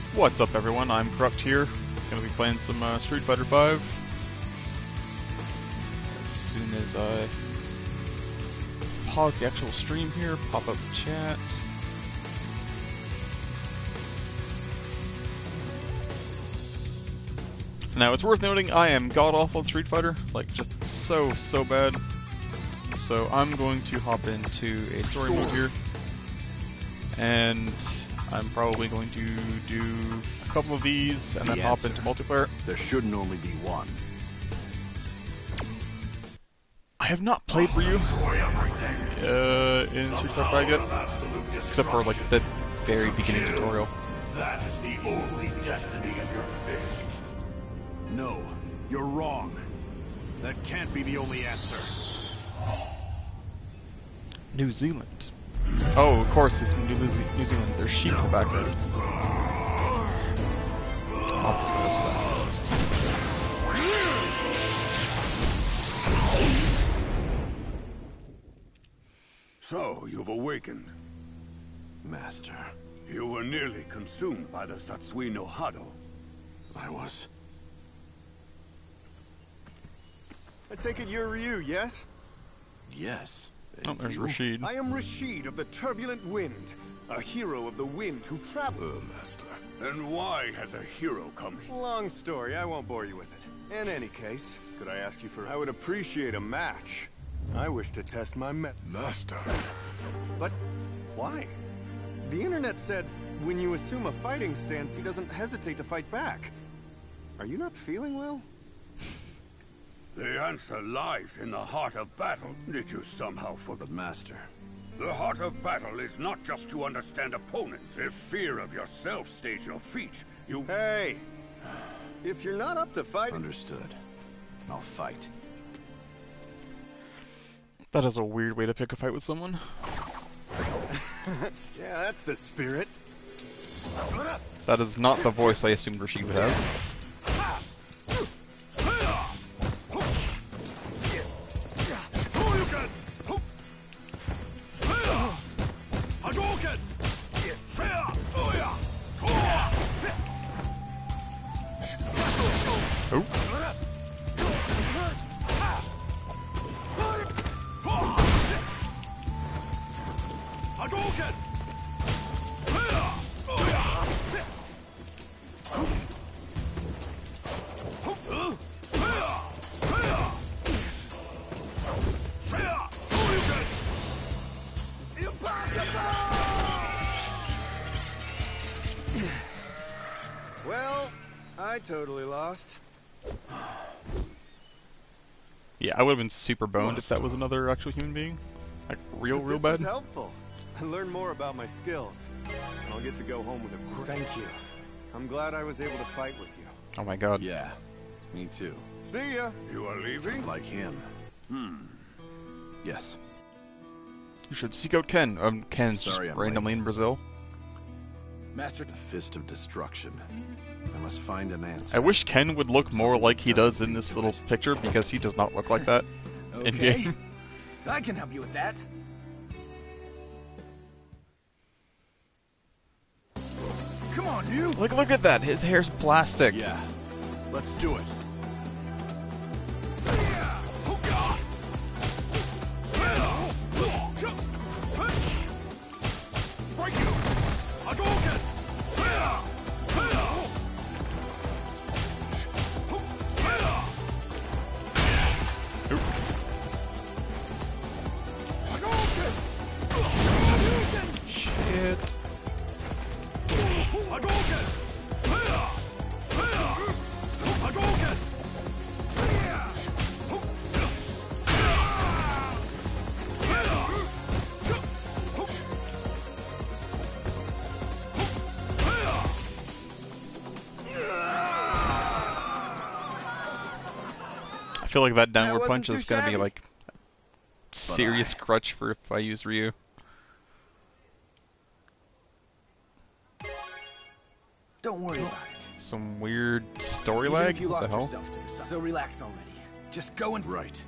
What's up, everyone? I'm Corrupt here. Gonna be playing some Street Fighter V. As soon as I pause the actual stream here, pop up chat. Now, it's worth noting I am god-awful at Street Fighter, like, just so bad. So I'm going to hop into a story mode here, and I'm probably going to do a couple of these, and then hop into multiplayer. There shouldn't only be one. I have not played Ryu in Street Fighter V yet, except for, like, the very beginning tutorial. That is the only destiny of your fist. No, you're wrong. That can't be the only answer. New Zealand. Oh, of course, it's New Zealand. There's sheep in the background. So, you've awakened. Master, You were nearly consumed by the Satsui no Hado. I was... I take it you're Ryu, yes? Yes. Oh, there's Rashid. I am Rashid of the Turbulent Wind, a hero of the wind who traveled. Master. And why has a hero come here? Long story, I won't bore you with it. In any case, could I ask you for... I would appreciate a match. I wish to test my Master. But why? The internet said when you assume a fighting stance, he doesn't hesitate to fight back. Are you not feeling well? The answer lies in the heart of battle. Did you somehow forget? Master. The heart of battle is not just to understand opponents. If fear of yourself stays your feet, you... Hey! If you're not up to fight... Understood. I'll fight. That is a weird way to pick a fight with someone. Yeah, that's the spirit. That is not the voice I assumed Rashid would have. Oh. Well, I totally lost. Yeah, I would have been super boned if that was another actual human being. Like, real This bad. was helpful. I learned more about my skills. And I'll get to go home with a... Thank you. I'm glad I was able to fight with you. Oh my god. Yeah, me too. See ya! You are leaving? Like him. Yes. You should seek out Ken. Ken's Sorry, just I'm randomly late. in Brazil. Master, the Fist of Destruction. I must find an answer. I wish Ken would look more like he does in this little picture, because he does not look like that in game. I can help you with that. Come on, you. Look at that. His hair's plastic. Yeah, let's do it. Shit. I feel like that downward wasn't punch is too gonna be shabby. like serious crutch for if I use Ryu. Don't worry about it. Some weird story Even lag? if you What the lost hell? yourself to the sun. So relax already. Just go and Right.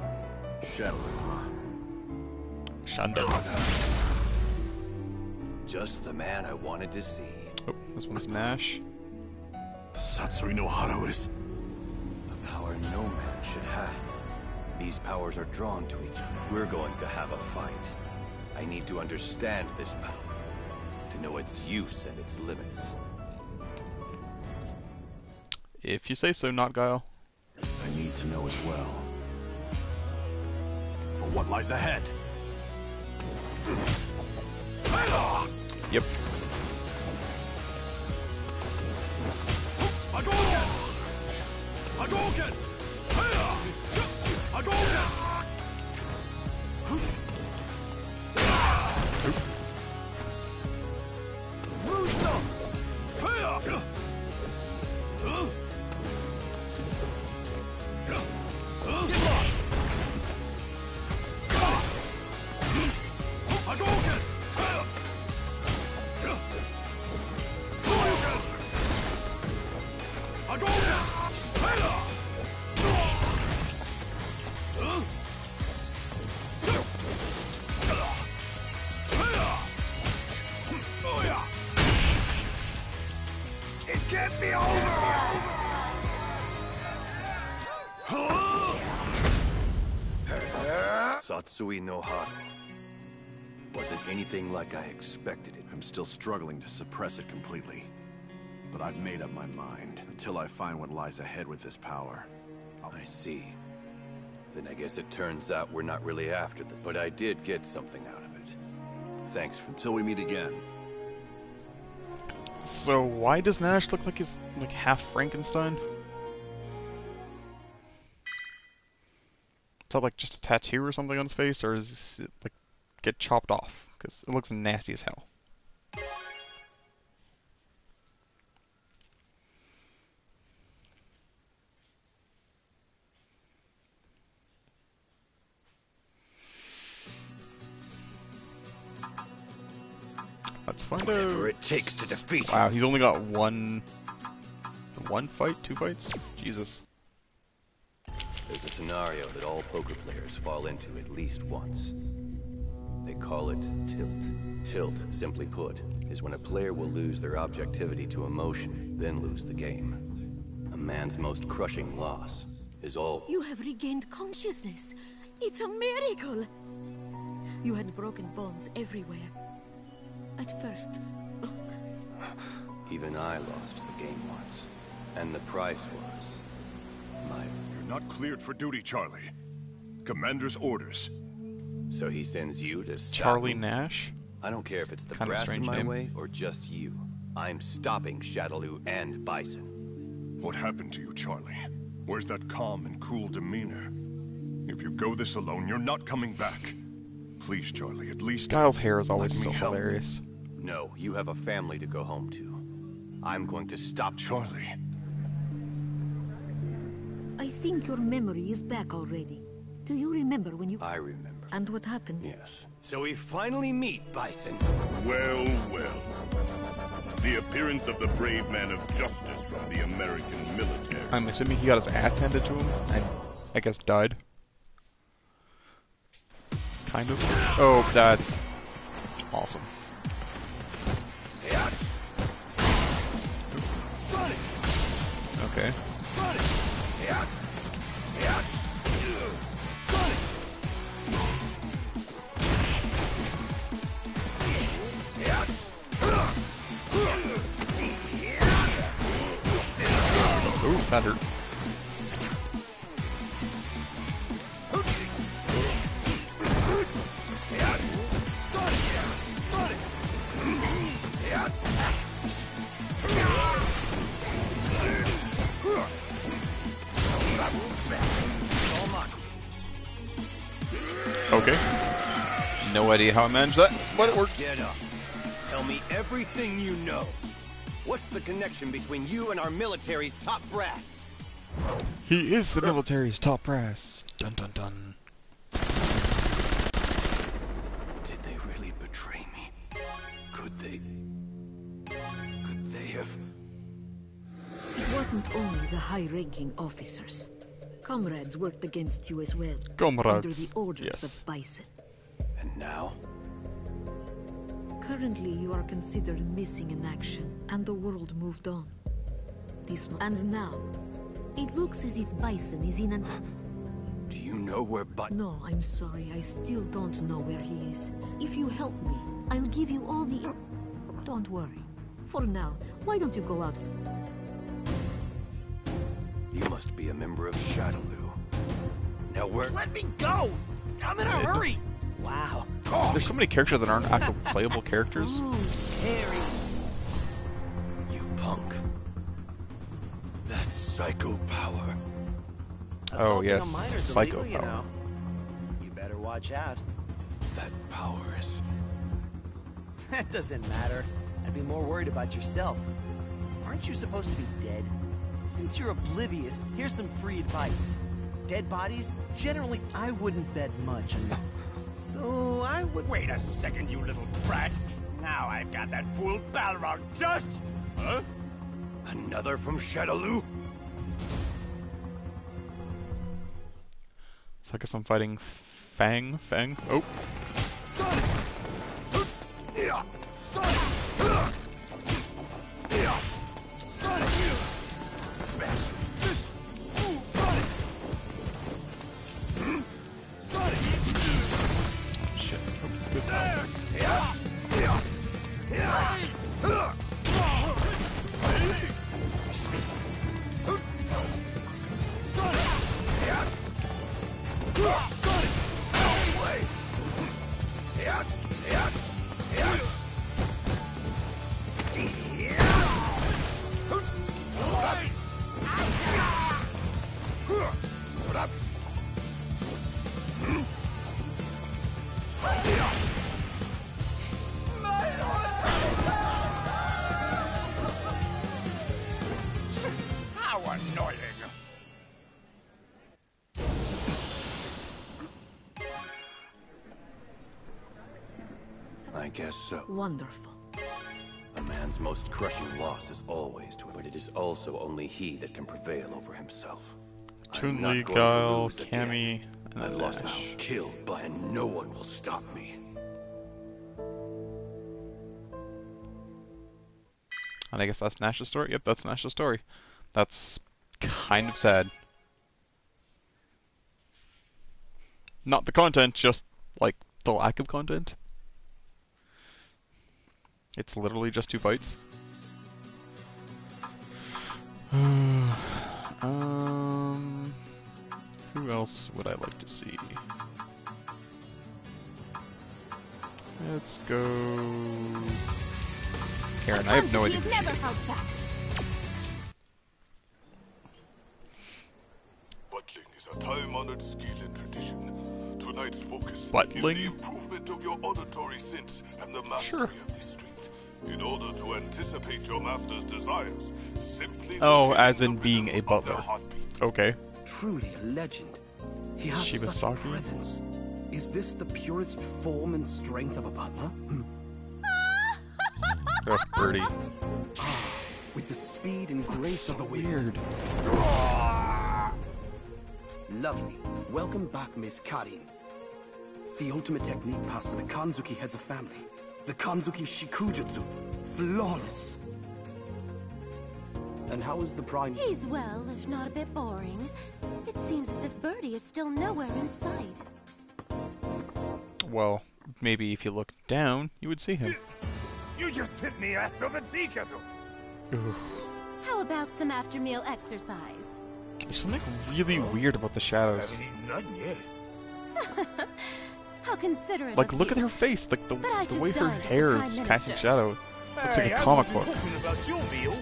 Shadow, huh? Shando. Just the man I wanted to see. Oh, this one's Nash. The Satsui no Hara is... A power no man should have. These powers are drawn to each other. We're going to have a fight. I need to understand this power, to know its use and its limits. If you say so, not Guile. I need to know as well. For what lies ahead. Yep. Hadouken! Hadouken! Hadouken! Satsui no Hara. Wasn't anything like I expected it. I'm still struggling to suppress it completely. But I've made up my mind. Until I find what lies ahead with this power. I see. Then I guess it turns out we're not really after this. But I did get something out of it. Thanks for... Until we meet again. So why does Nash look like he's like half Frankenstein? Is that like just a tattoo or something on his face, or is it like get chopped off? Because it looks nasty as hell. Let's find out. Whatever it takes to defeat Wow, he's only got one fight, 2 fights? Jesus. There's a scenario that all poker players fall into at least once. They call it tilt. Tilt, simply put, is when a player will lose their objectivity to emotion, then lose the game. A man's most crushing loss is all... You have regained consciousness. It's a miracle. You had broken bones everywhere. At first. Even I lost the game once. And the price was... my... You're not cleared for duty, Charlie. Commander's orders. So he sends you to stop Charlie me? Nash? I don't care if it's the Kinda brass in strange my name. way or just you. I'm stopping Shadaloo and Bison. What happened to you, Charlie? Where's that calm and cool demeanor? If you go this alone, you're not coming back. Please, Charlie, at least... Guile's hair is always let me so help. hilarious. No, you have a family to go home to. I'm going to stop Charlie. I think your memory is back already. Do you remember when you... I remember. And what happened? Yes. So we finally meet, Bison. Well, well. The appearance of the brave man of justice from the American military. I'm assuming he got his ass handed to him and I guess died. Kind of. Oh, that's awesome. Okay. Ooh, that hurt. Okay. No idea how I managed that, but it worked. Get up. Tell me everything you know. What's the connection between you and our military's top brass? He is the military's top brass. Dun dun dun. Did they really betray me? Could they have... It wasn't only the high-ranking officers. Comrades worked against you as well. Comrades, Under the orders yes. of Bison. And now? Currently, you are considered missing in action, and the world moved on. And now, it looks as if Bison is in an... Do you know where No, I'm sorry. I still don't know where he is. If you help me, I'll give you all the... Don't worry. For now, why don't you go out? You must be a member of Shadaloo. Now where... Let me go! I'm in a hurry! Wow. There's so many characters that aren't actual playable characters. Ooh, scary. You punk. That psycho power. Oh Assaulting yes, a miner's psycho illegal, you power. know. You better watch out. That power is... That doesn't matter. I'd be more worried about yourself. Aren't you supposed to be dead? Since you're oblivious, here's some free advice. Dead bodies, generally, I wouldn't bet much on them. So I would... Wait a second, you little brat. Now I've got that fool Balrog just... Huh? Another from Shadaloo? So I guess I'm fighting Fang. Oh. Smash! Shit. Oh, good time. How annoying! I guess so. Wonderful. A man's most crushing loss is always to him, but it is also only he that can prevail over himself. I'm not Chun-Li, going to Guile, lose again. Cammy, and I've lost Nash. my killed by, and no one will stop me. And I guess that's Nash's story? Yep, that's Nash's story. That's kind of sad. Not the content, just, like, the lack of content. It's literally just 2 fights. Who else would I like to see? Let's go... Karen, I have no idea who she is. Butling is a time-honored skill and tradition. Tonight's focus Butling? is the improvement of your auditory sense and the mastery of this strength. In order to anticipate your master's desires, simply... Oh, as in being a butler. Okay. Truly a legend. He has such Shibasaki? presence. Is this the purest form and strength of a butler? Oh, Birdie. With the speed and grace of the wind. Weird. Lovely. Welcome back, Miss Karin. The ultimate technique passed to the Kanzuki heads of family. The Kanzuki Shikujutsu. Flawless. And how is the Prime... He's well, if not a bit boring. It seems as if Birdie is still nowhere in sight. Well, maybe if you look down, you would see him. You just hit me ass of a tea kettle! Ugh. How about some after-meal exercise? There's something really weird about the shadows. Haven't eaten nothing yet. How considerate Like, of look you. at her face, like the But I way just her dined with the hair Prime is casting Minister. shadow. Looks like a I comic wasn't book. talking about your meal.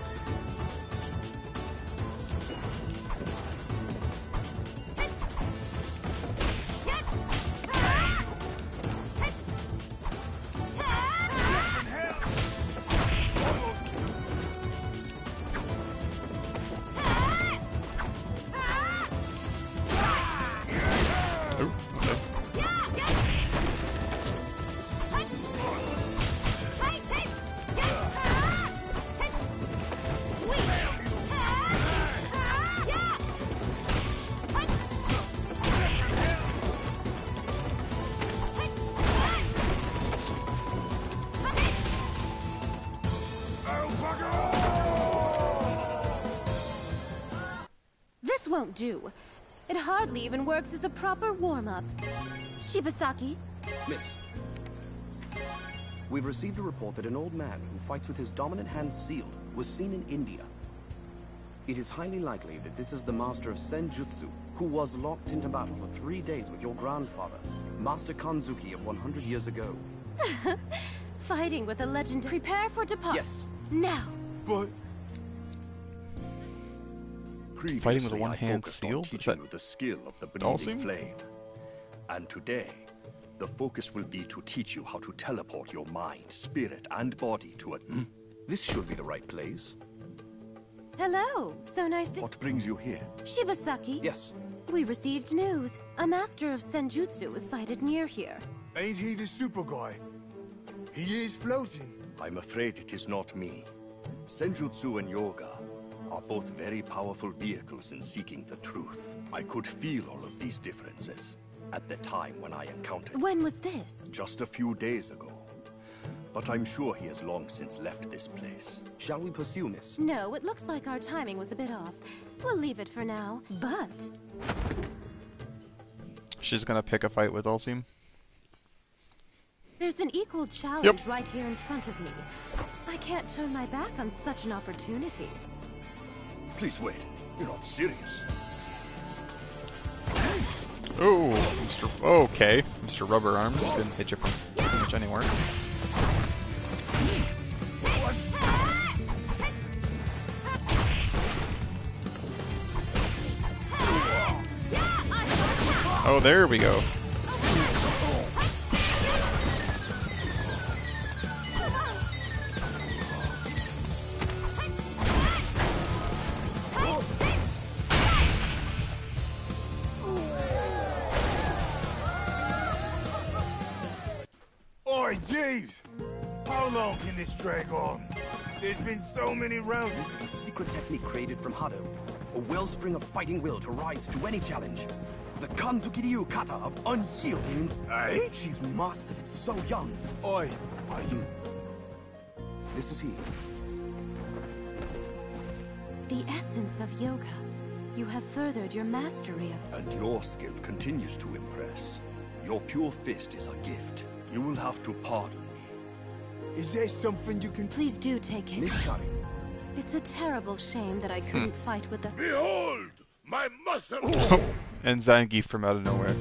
Oh, okay. This won't do. It hardly even works as a proper warm-up. Shibasaki? Miss. We've received a report that an old man who fights with his dominant hand sealed was seen in India. It is highly likely that this is the master of Senjutsu, who was locked into battle for 3 days with your grandfather, Master Kanzuki of 100 years ago. Fighting with a legend. Prepare for deposit. Yes. Now. But... Fighting with a one-hand focused seal? on teaching you the skill of the Dhalsim? bleeding blade. And today, the focus will be to teach you how to teleport your mind, spirit, and body to a... This should be the right place. Hello. So nice to... What brings you here? Shibasaki? Yes. We received news. A master of Senjutsu was sighted near here. Ain't he the super guy? He is floating. I'm afraid it is not me. Senjutsu and yoga are both very powerful vehicles in seeking the truth. I could feel all of these differences at the time when I encountered When was this? just a few days ago. But I'm sure he has long since left this place. Shall we pursue, miss? No, it looks like our timing was a bit off. We'll leave it for now. But... She's gonna pick a fight with Dhalsim. there's an equal challenge right here in front of me. I can't turn my back on such an opportunity. Please wait. You're not serious. Oh, okay. Mr. Rubber Arms can hit you from pretty much anywhere. Oh, there we go. Oi, Jeeves! How long can this drag on? There's been so many rounds. This is a secret technique created from Hado. A wellspring of fighting will to rise to any challenge. The Kanzuki Ryu Kata of unyielding. Eh? She's mastered it so young. Oi, are you... This is he. The essence of yoga. You have furthered your mastery of... And your skill continues to impress. Your pure fist is a gift. You will have to pardon me. Is there something you can... Please do take it. Miss Karin. It's a terrible shame that I couldn't fight with the... Behold! My muscle! And Zangief from out of nowhere.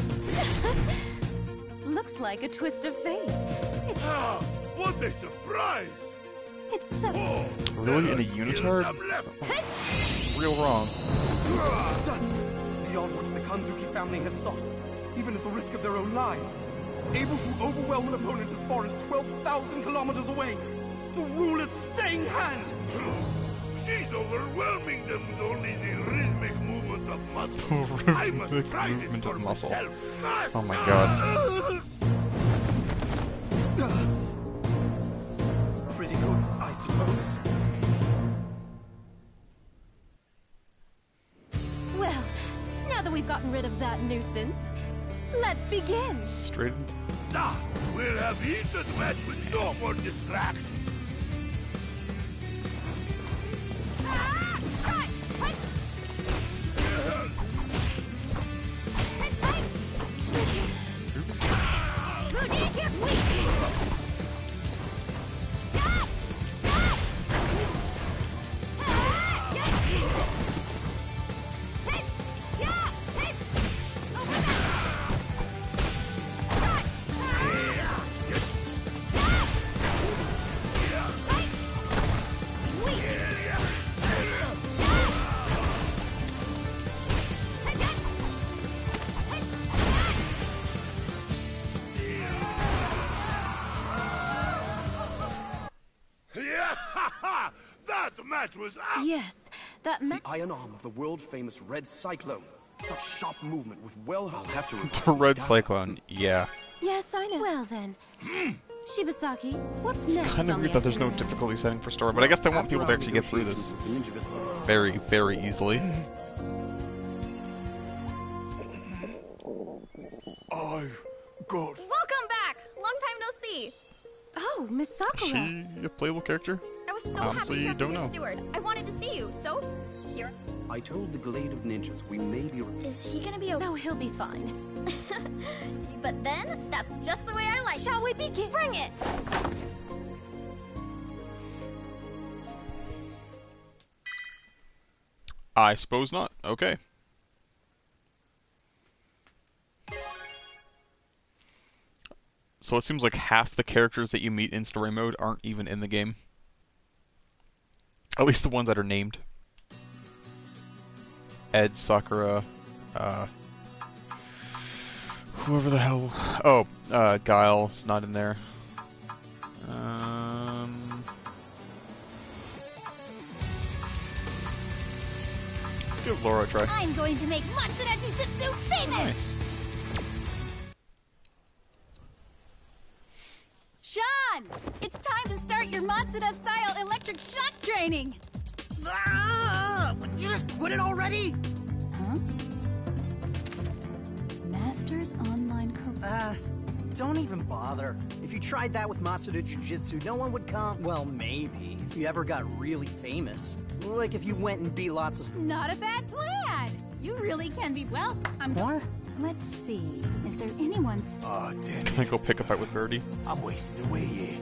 Looks like a twist of fate. It's... Ah, what a surprise! It's so... Oh, Really? In a there are skills unitard? I'm left. Real wrong. Beyond what the Kanzuki family has sought, even at the risk of their own lives. Able to overwhelm an opponent as far as 12,000 kilometers away. The ruler's staying hand! She's overwhelming them with only the rhythmic movement of muscle. I must try this movement for of muscle. myself. Oh my god. Pretty good, I suppose. Well, now that we've gotten rid of that nuisance, let's begin. Straight into... Ah, we'll have heated match with no more distractions. Was out. Yes, that the iron arm of the world-famous Red Cyclone. Such sharp movement with I'll have to The Red Cyclone, yeah. Yes, I know. Well then, Shibasaki, what's next? Kind of weird that there's no difficulty setting for story, but I guess they want people to actually get through this very, very easily. I've got... Welcome back! Long time no see! Oh, Miss Sakura! Is she a playable character? I I was so Honestly, happy to hear don't from your know. steward. I wanted to see you, so here. I told the Glade of Ninjas we may be... Is he gonna be okay? No, he'll be fine. But then, that's just the way I like. Shall we begin? Bring it! I suppose not. Okay. So it seems like half the characters that you meet in story mode aren't even in the game. At least the ones that are named. Ed, Sakura, whoever the hell... Oh, Guile's not in there. Give Laura a try. I'm going to make Matsuda Jujutsu famous! Nice. Sean! It's time to start your Matsuda-style electric shock training! Would you just quit it already? Huh? Masters Online Career. Don't even bother. If you tried that with Matsuda Jujutsu, no one would come. Well, maybe. If you ever got really famous. Like if you went and beat lots of... Not a bad plan! You really can be... Well, I'm... What? Let's see. Is there anyone... Oh, damn Can I go pick a fight with Birdie? I'm wasting away here.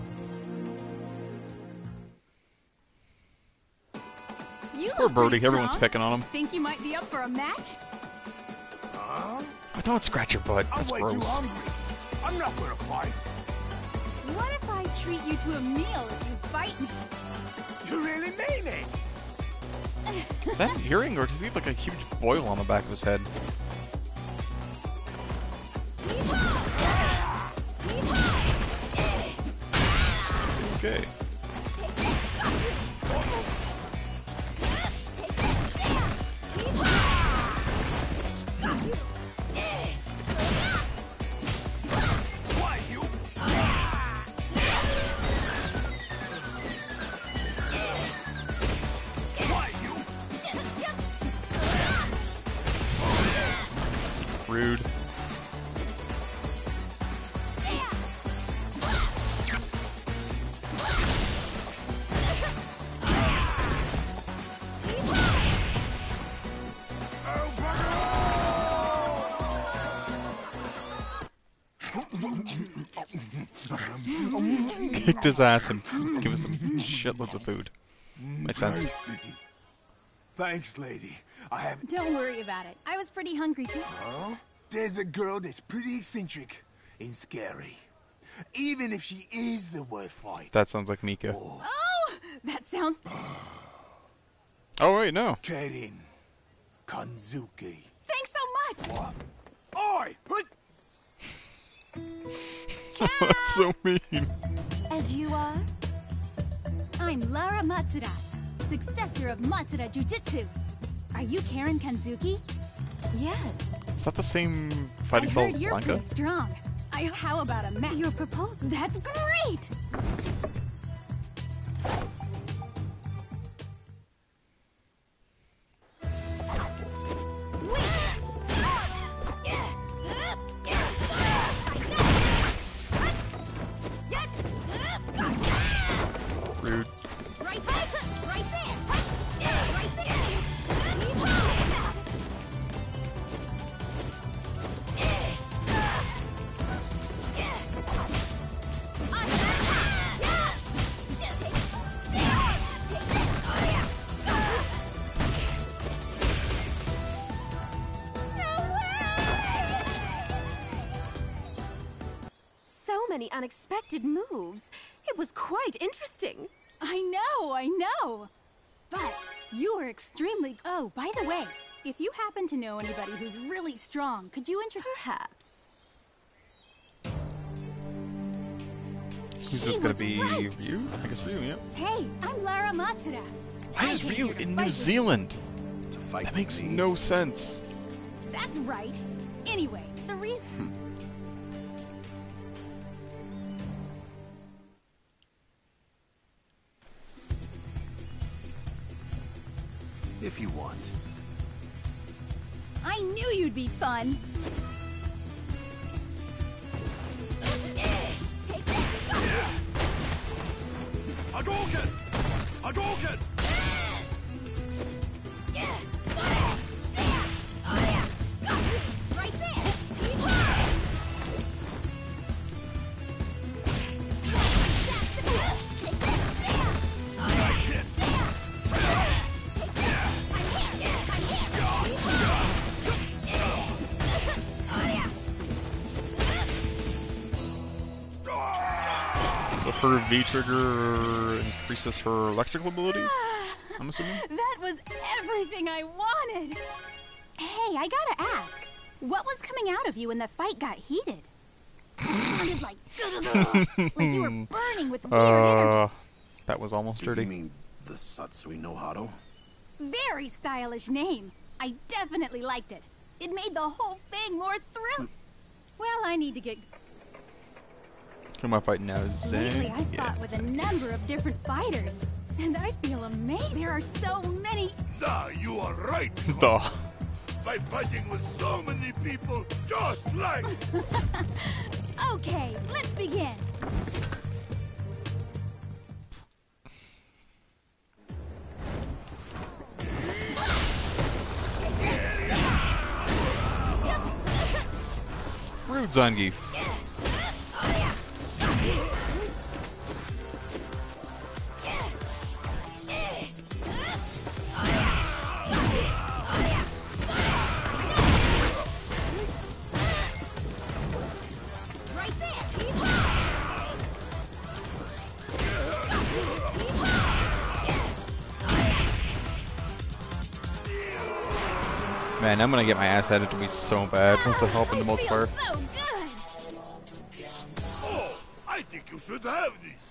You Poor look Birdie, pretty everyone's strong. picking on him. Think you might be up for a match? Huh? Oh, don't scratch your butt. I'm That's way gross. too hungry. I'm not gonna fight. What if I treat you to a meal if you fight me? You really mean it? Is that hearing, or does he have like a huge boil on the back of his head? Okay. Why you? Why you? Rude. Kicked his ass and give us some shitloads of food. Makes sense. Tasty. Thanks, lady. I have... Don't worry about it. I was pretty hungry too. Huh? There's a girl that's pretty eccentric and scary. Even if she is the worst fight. That sounds like Mika. Oh, that sounds... Oh wait, no. Kerin Kanzuki. Thanks so much! What? Oi! What? That's so mean. And you are? I'm Lara Matsuda, successor of Matsuda Jujutsu. Are you Karen Kanzuki? Yes. Is that the same fighting I style heard as you're Blanca? pretty strong. How about a match? Your proposal? That's great! Rude. Right there! Right there! Right there! So many unexpected moves. It was quite interesting. I know. But you are extremely... Oh, by the way, if you happen to know anybody who's really strong, could you Perhaps. Who's this gonna be? right. Ryu? I guess Ryu, yeah. Hey, I'm Lara Matsuda. Why is Ryu in New Zealand? To fight That makes with me. no sense. That's right. Anyway, the reason... If you want. I knew you'd be fun. Hadouken! Hadouken! Right there! So her V-trigger increases her electrical abilities, I'm assuming? That was everything I wanted! Hey, I gotta ask, what was coming out of you when the fight got heated? It sounded like like you were burning with weird energy. That was almost dirty. You mean the Satsui no Hado? Very stylish name. I definitely liked it. It made the whole thing more thrilling. Well, I need to get... Who am I fighting now? Lately, I fought with a number of different fighters, and I feel amazed. There are so many... Da, you are right. Duh. By fighting with so many people just like... Okay, let's begin. Rude Zangief. Man, I'm gonna get my ass handed to me so bad once I hop into multiplayer. So good. Oh, I think you should have these.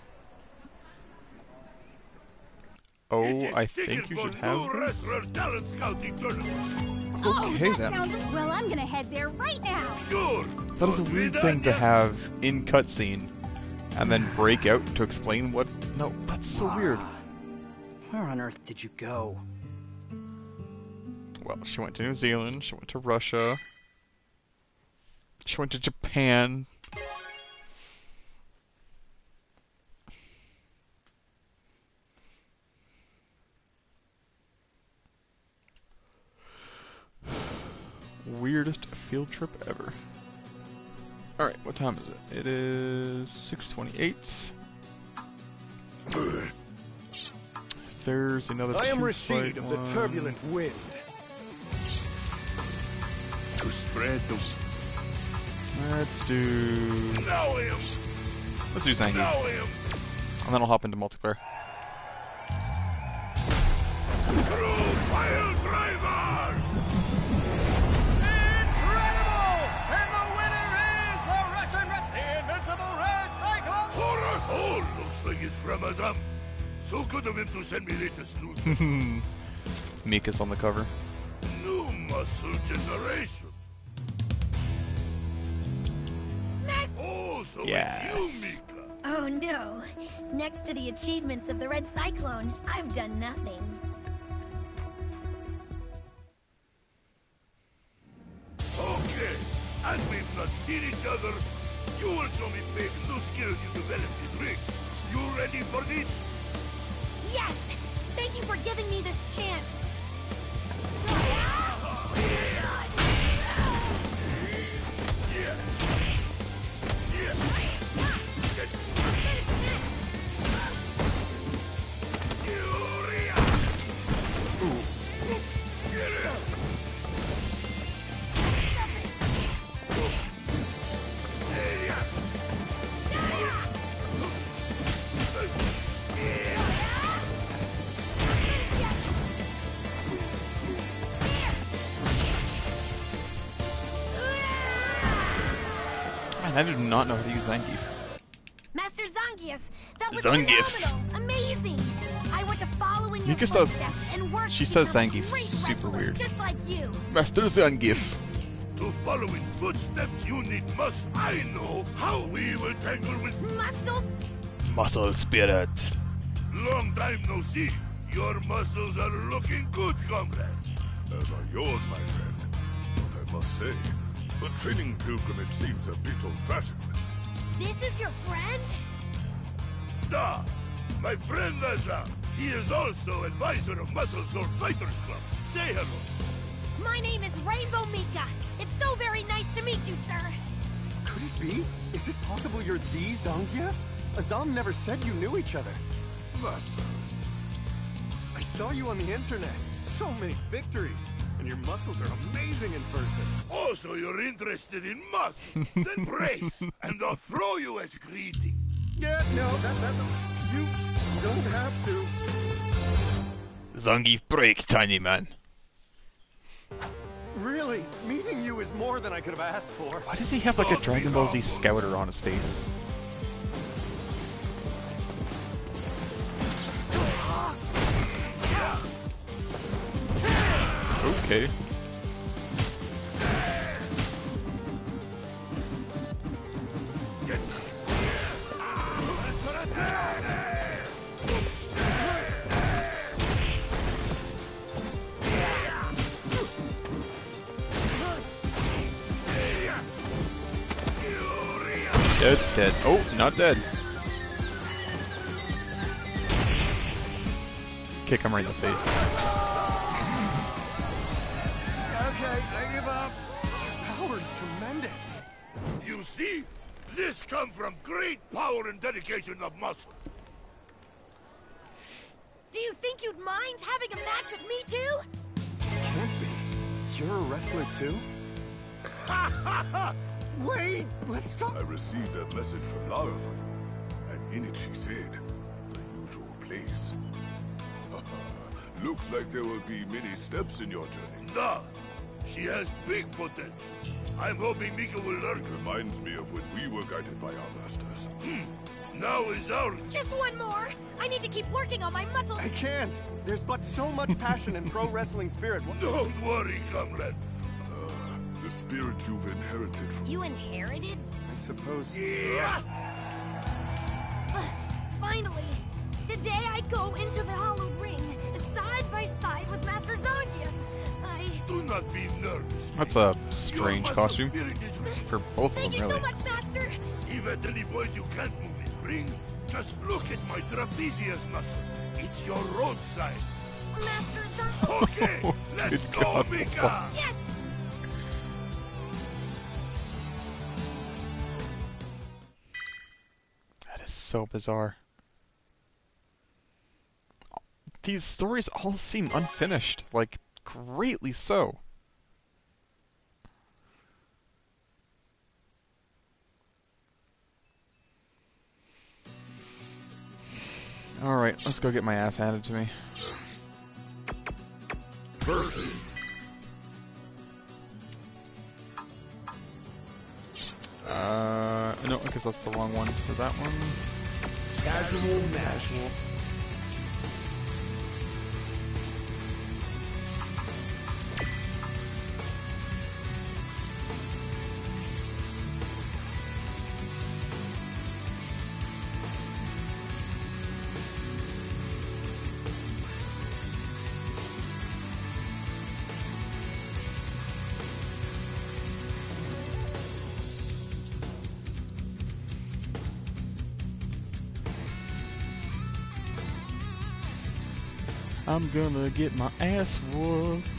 Oh, I think you should have new wrestler talent scouting tournament. Okay, that then. sounds... Well, I'm gonna head there right now. Sure. That is a weird thing to have in cutscene, and then break out to explain what... No, that's so weird. Where on earth did you go? Well, she went to New Zealand, she went to Russia, she went to Japan. Weirdest field trip ever. Alright, what time is it? It is 6:28. There's another I am two Rashid fight of the one. Turbulent Wind. To spread the... Let's do... Now him! Let's do Zangief. Now him! And then I'll hop into multiplayer. Through Fire Driver! Incredible! And the winner is the invincible Red Cyclone! Horus! Oh, looks like it's from Azam. So good of him to send me latest news. Mika's on the cover. New muscle generation. Oh, so Yeah. it's you, Mika. Oh no. Next to the achievements of the Red Cyclone, I've done nothing. Okay, and we've not seen each other. You will show me big new skills you developed in ring. You ready for this? Yes! Thank you for giving me this chance. Man, I do not know how to use Zangief. Master Zangief, that was Zangief. phenomenal! Amazing! I want to follow in your Mika says- footsteps and work she to says become a Zangief's great super wrestler weird. just like you. Master Zangief. To follow in footsteps, you need must. I know how we will tangle with Muscles? Muscle spirit. long time no see. Your muscles are looking good, comrade. As are yours, my friend. But I must say, the training pilgrimage seems a bit old-fashioned. This is your friend? Da, my friend Azam. He is also advisor of Muscle Sword Fighters Club. Say hello. My name is Rainbow Mika. It's so very nice to meet you, sir. Could it be? Is it possible you're the Zangief? Azam never said you knew each other. Master. I saw you on the internet. So many victories. And your muscles are amazing in person. Also, you're interested in muscle. Then brace, and I'll throw you as greeting. Yeah, no, that's... You don't have to. Zangief break, tiny man. Really, meeting you is more than I could have asked for. Why does he have like a Dragon Ball Z Scouter on his face? Okay. Dead. Oh, not dead. Kick him right in the face. Okay, I give up. Your power is tremendous. You see? This comes from great power and dedication of muscle. Do you think you'd mind having a match with me too? Can't be. You're a wrestler too? Wait, let's talk. I received a message from Lara for you, and in it she said, the usual place. Looks like there will be many steps in your journey. Nah, she has big potential. I'm hoping Mika will learn. It reminds me of when we were guided by our masters. Now is our... Just one more. I need to keep working on my muscles. I can't. There's but so much passion and pro wrestling spirit. Don't worry, comrade. The spirit you've inherited from... You inherited? I suppose... Yeah! Finally! Today I go into the Hollowed Ring, side by side with Master Zangief. Do not be nervous. That's a strange costume for both of them, Thank you really. so much, Master! If at any point you can't move in the ring, just look at my trapezius muscle. It's your roadside. Master Zangief... Okay, let's Good go, God. Mika! Yes! That is so bizarre. These stories all seem unfinished, like, greatly so. Alright, let's go get my ass handed to me. Versus. No, because that's the wrong one for that one. Casual match. I'm gonna get my ass whooped.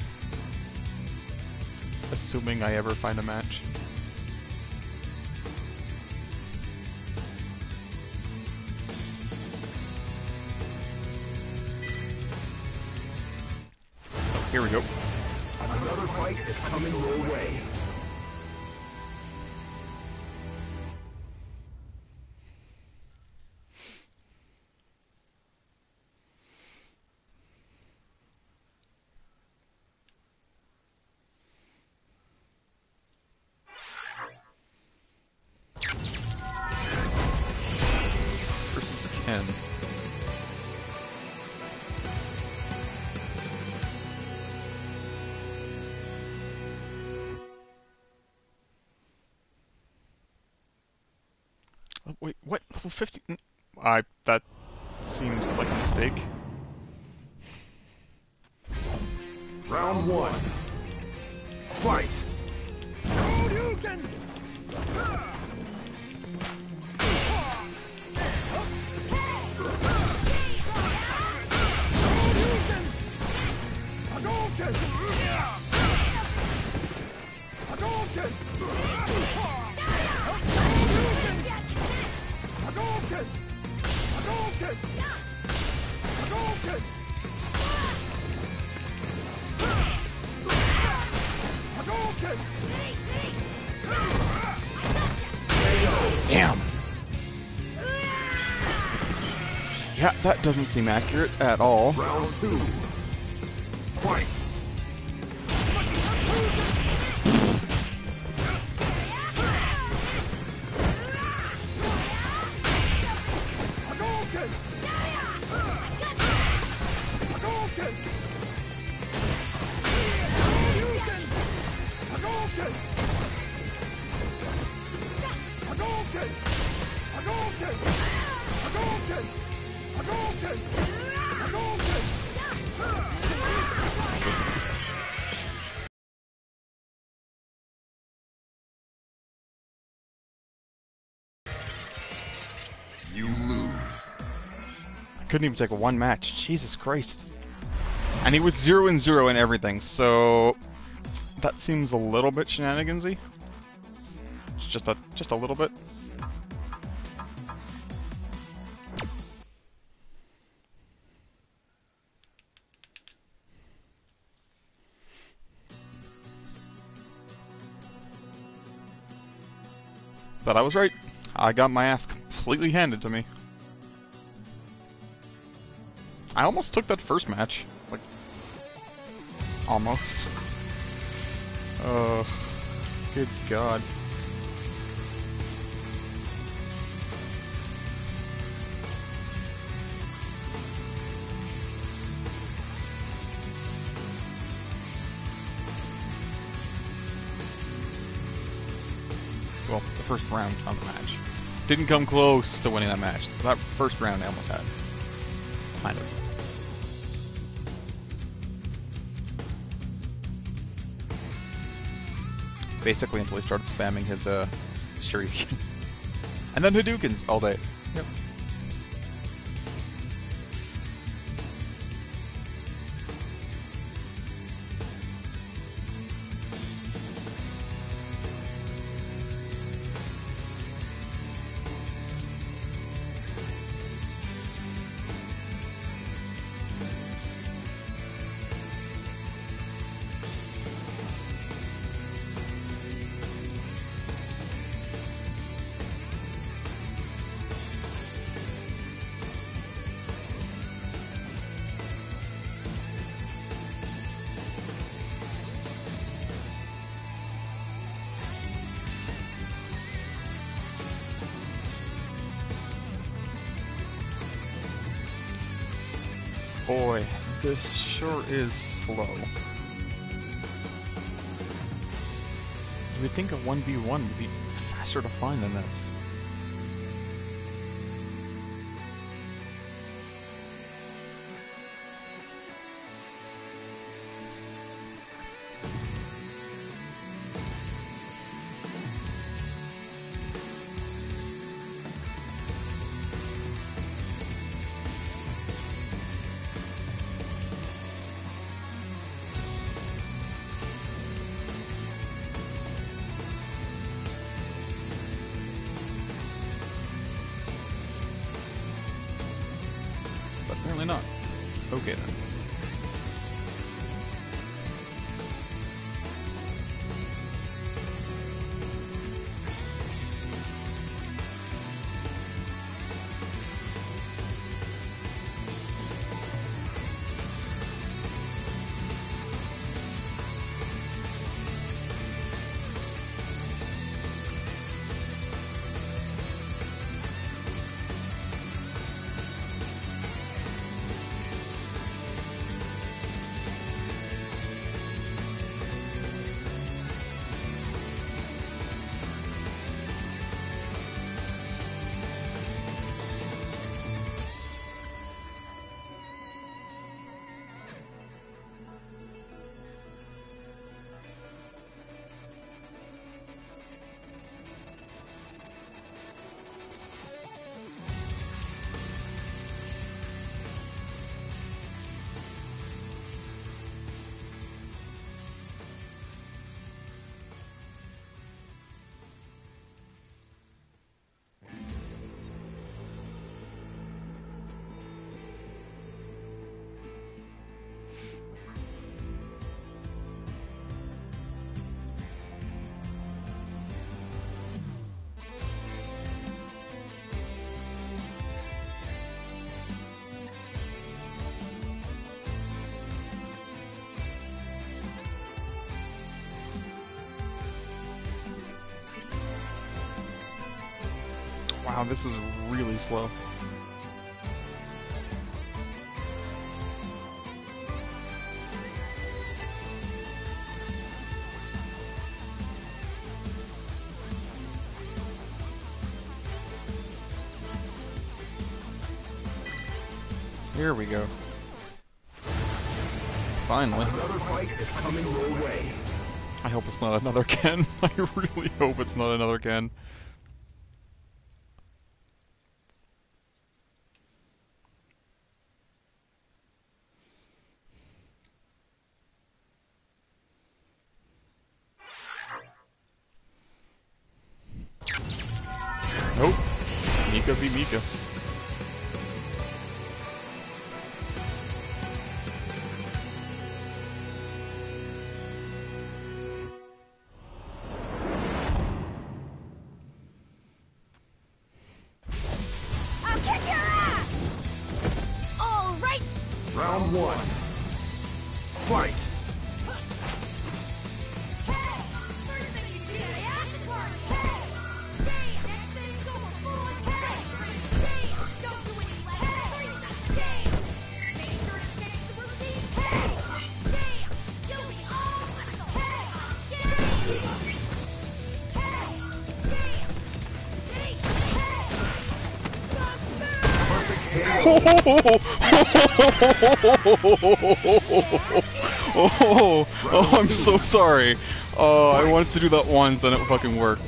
Assuming I ever find a match. Oh, here we go. Another fight is coming your way. Versus Ken. Oh, wait, what? Level 50? That seems like a mistake. Round one. Fight! Hadouken! Hadouken! Hadouken! Damn. Yeah, that doesn't seem accurate at all. Round 2. Fight! Hadouken! Hadouken! Hadouken! Hadouken! Hadouken! Hadouken! Hadouken! Hadouken! You lose. I couldn't even take one match. Jesus Christ. And he was 0-0 in everything, so that seems a little bit shenanigansy. Just a little bit. But I was right. I got my ass completely handed to me. I almost took that first match. Like, almost. Oh, good God. Well, the first round on the match. Didn't come close to winning that match. That first round I almost had. Kind of. Basically until he started spamming his Shuriken. And then Hadoukens all day. Yep. Boy, this sure is slow. You would think a 1v1 would be faster to find than this. Apparently not. Okay then. Wow, this is really slow. Here we go. Finally. Another fight is coming your way. I hope it's not another Ken. I really hope it's not another Ken. Nope. Mika v. Mika. I'll kick your ass! All right. Round one. Fight. Oh, I'm so sorry. Oh, I wanted to do that once and it fucking worked.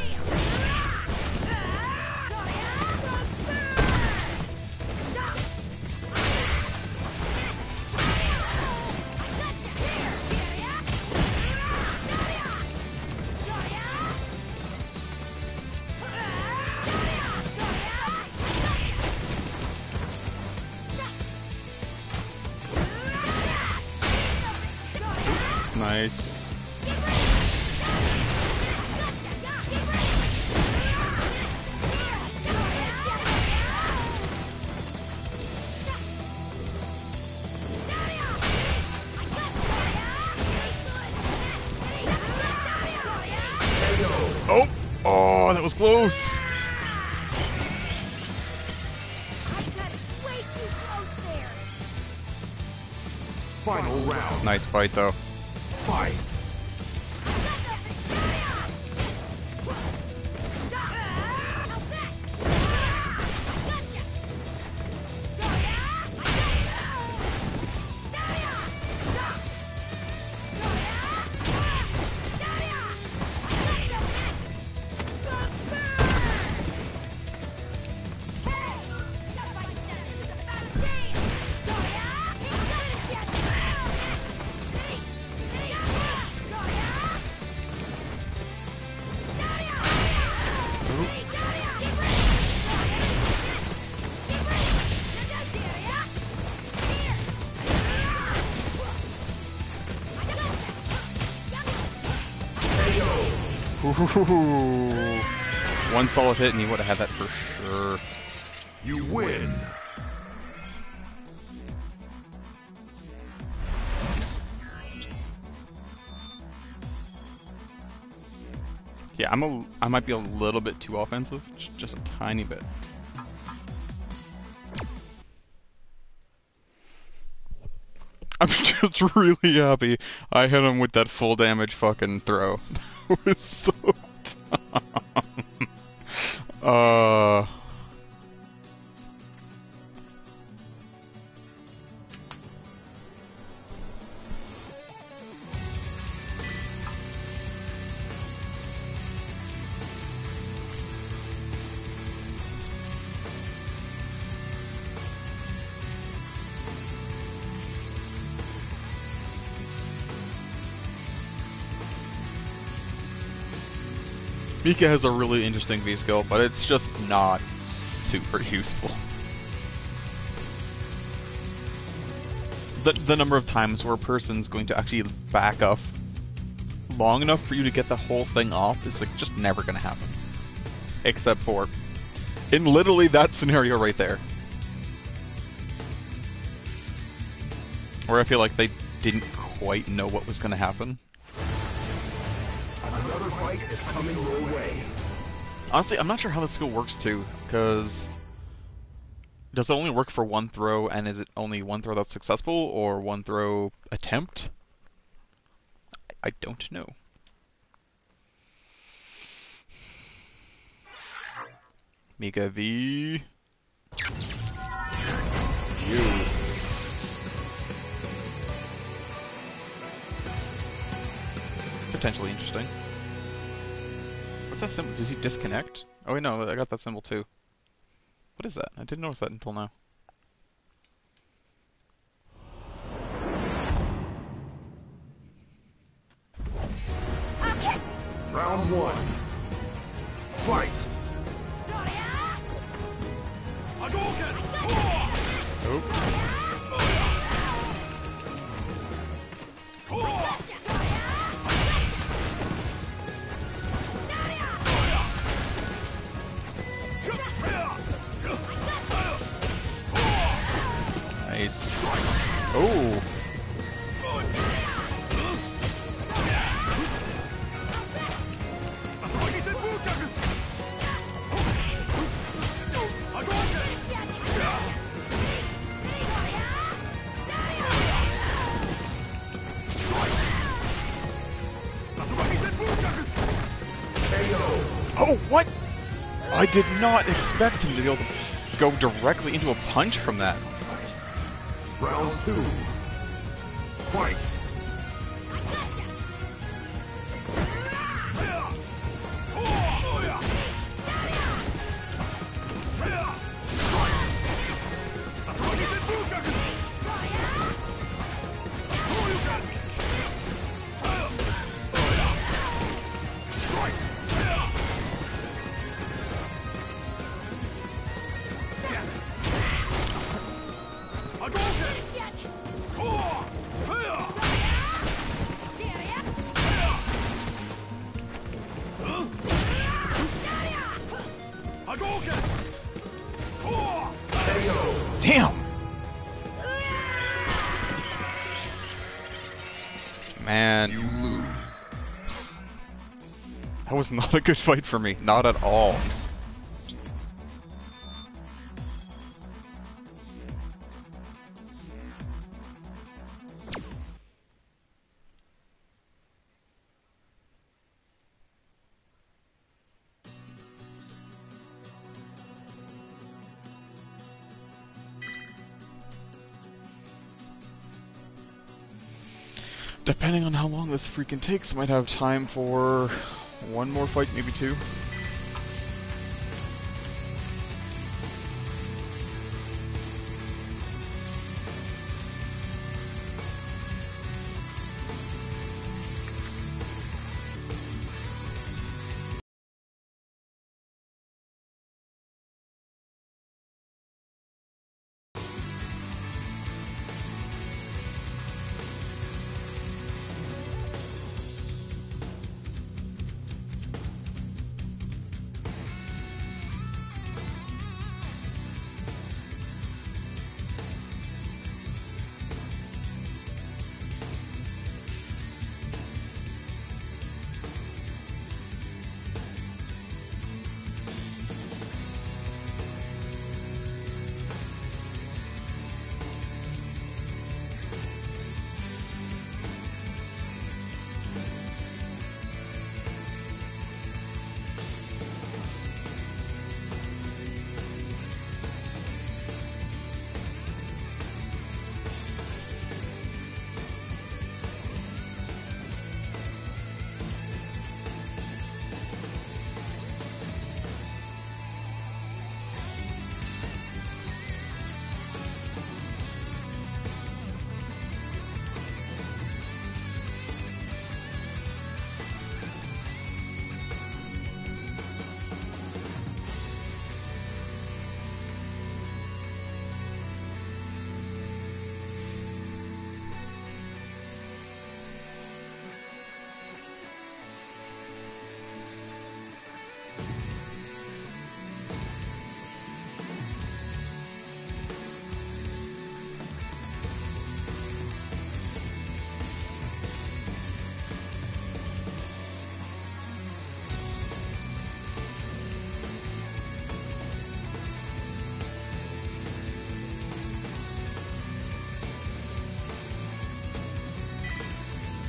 Nice. Oh! Oh, that was close! Final round. Nice fight, though. Fight. Ooh. One solid hit and you would have had that for sure. You win. Yeah, I might be a little bit too offensive, just a tiny bit. I'm just really happy I hit him with that full damage fucking throw. That was so dumb. Mika has a really interesting V-skill, but it's just not super useful. The number of times where a person's going to actually back up long enough for you to get the whole thing off is like just never going to happen. Except for in literally that scenario right there. Where I feel like they didn't quite know what was going to happen. Another fight is coming your way. Honestly, I'm not sure how the skill works too, because does it only work for one throw, and is it only one throw that's successful, or one throw attempt? I don't know. Mika V. You. Potentially interesting. What's that symbol? Does he disconnect? Oh wait, no, I got that symbol too. What is that? I didn't notice that until now. Okay. Round 1. Fight! Nice. Oh. Oh, what? I did not expect him to be able to go directly into a punch from that. Round 2. Fight! Damn! Man. You lose. That was not a good fight for me. Not at all. Depending on how long this freaking takes, might have time for one more fight, maybe two.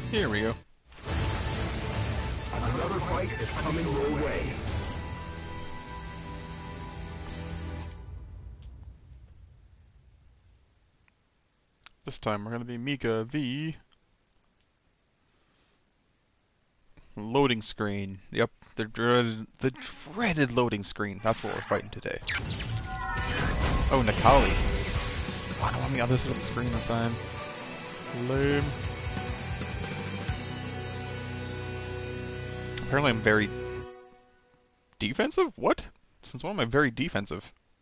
Here we go. Another fight is coming your way. This time we're going to be Mika v. Loading screen. Yep, the dreaded loading screen. That's what we're fighting today. Oh, Necalli. Fuck, I'm on the other side of the screen this time. Lame. Apparently I'm very defensive? What? Since when am I very defensive?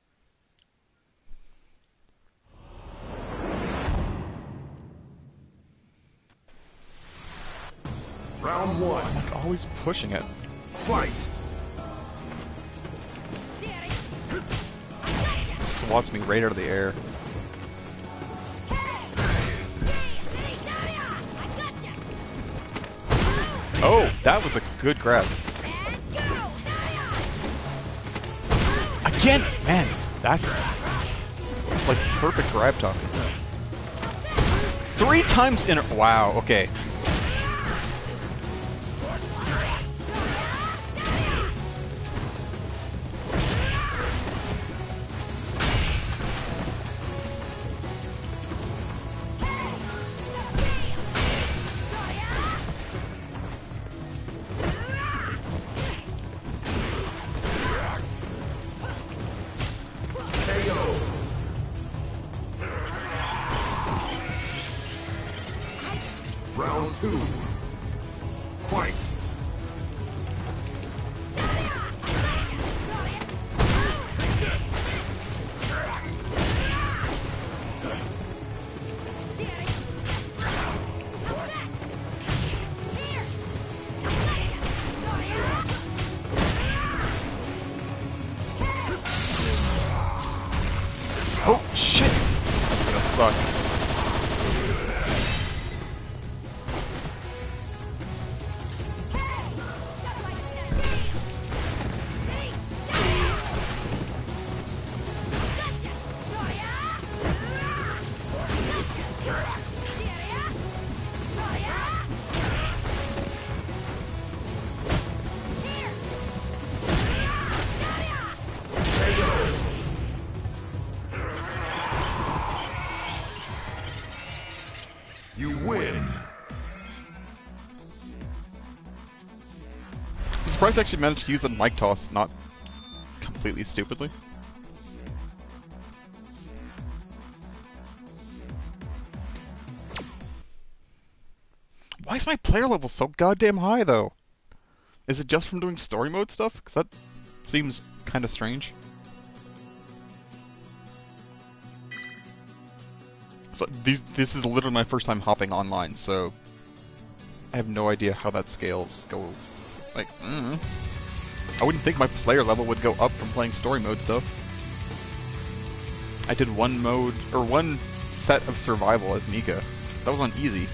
Round one. I'm like always pushing it. Fight! Swats me right out of the air. Oh, that was a good grab. Again! Man, that's like perfect grab talking. 3 times in a... Wow, okay. Round two. Fight! Oh, shit! That's gonna suck. You win. I'm surprised I actually managed to use the mic toss not completely stupidly. Why is my player level so goddamn high though? Is it just from doing story mode stuff? Because that seems kind of strange. So this is literally my first time hopping online, so I have no idea how that scales. Like, I wouldn't think my player level would go up from playing story mode stuff. I did one mode, or one set of survival as Mika. That was on easy.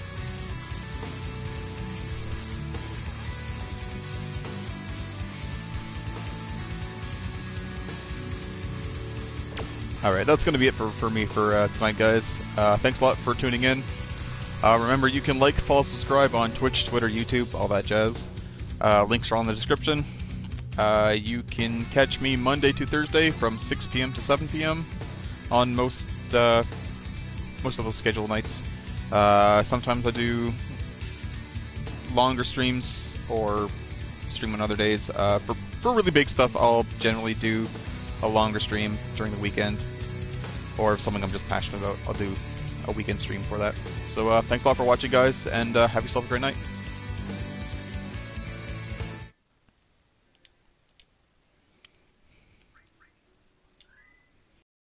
Alright, that's going to be it for me for tonight, guys. Thanks a lot for tuning in. Remember, you can like, follow, subscribe on Twitch, Twitter, YouTube, all that jazz. Links are all in the description. You can catch me Monday to Thursday from 6 p.m. to 7 p.m. on most of those scheduled nights. Sometimes I do longer streams or stream on other days. For really big stuff, I'll generally do a longer stream during the weekend. Or if something I'm just passionate about, I'll do a weekend stream for that. So thanks a lot for watching, guys, and have yourself a great night.